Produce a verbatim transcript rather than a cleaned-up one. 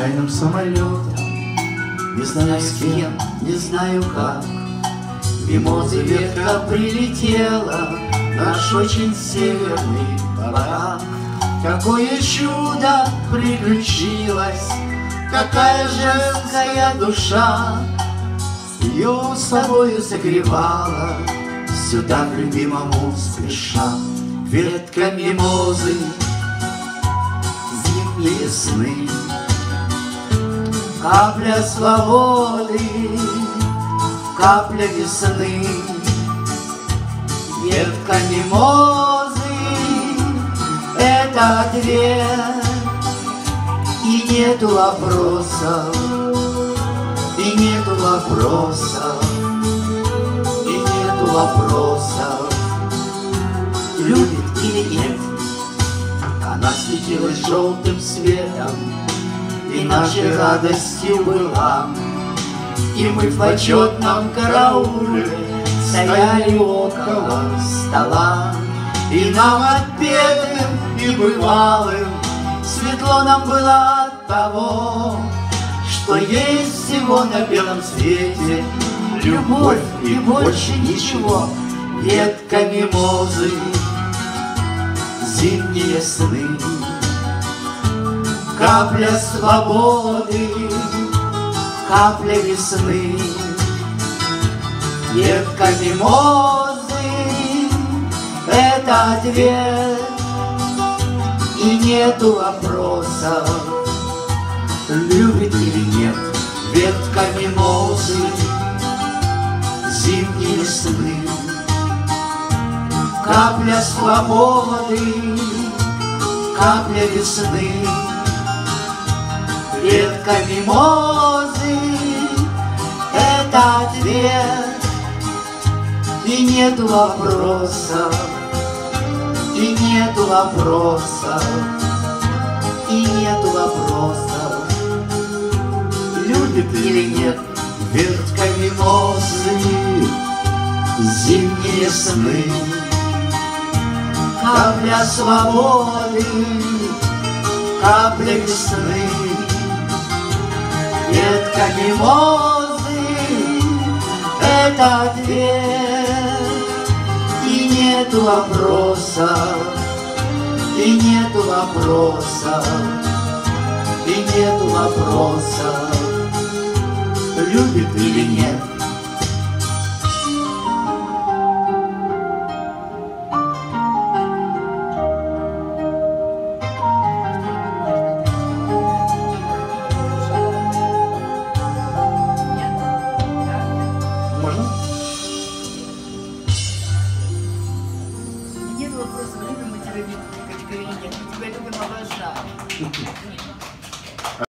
случайным самолетом, не знаю с кем, не знаю как. Мимозы ветка прилетела, наш очень северный барак. Какое чудо приключилось, какая женская душа ее с собою согревала, сюда к любимому спеша. Ветка мимозы, зимние сны, капля свободы, капля весны. Ветка мимозы — это ответ, и нету вопросов, и нету вопросов, и нету вопросов. Любит или нет? Она светилась желтым светом и нашей радостью была. И мы в почетном карауле стояли около стола. И нам отпетым и бывалым светло нам было от того, что есть всего на белом свете любовь и больше ничего. Ветка мимозы, зимние сны, капля свободы, капля весны. Ветка мимозы — это ответ, и нету вопросов, любит или нет. Ветка мимозы, зимние сны, капля свободы, капля весны. Ветка мимозы — это ответ, и нету вопросов, и нету вопросов, и нету вопросов, любит или нет. Ветка мимозы, зимние сны, капля свободы, капля весны. Ветка мимозы — это ответ, и нету вопросов, и нету вопросов, и нету вопросов, любит или нет.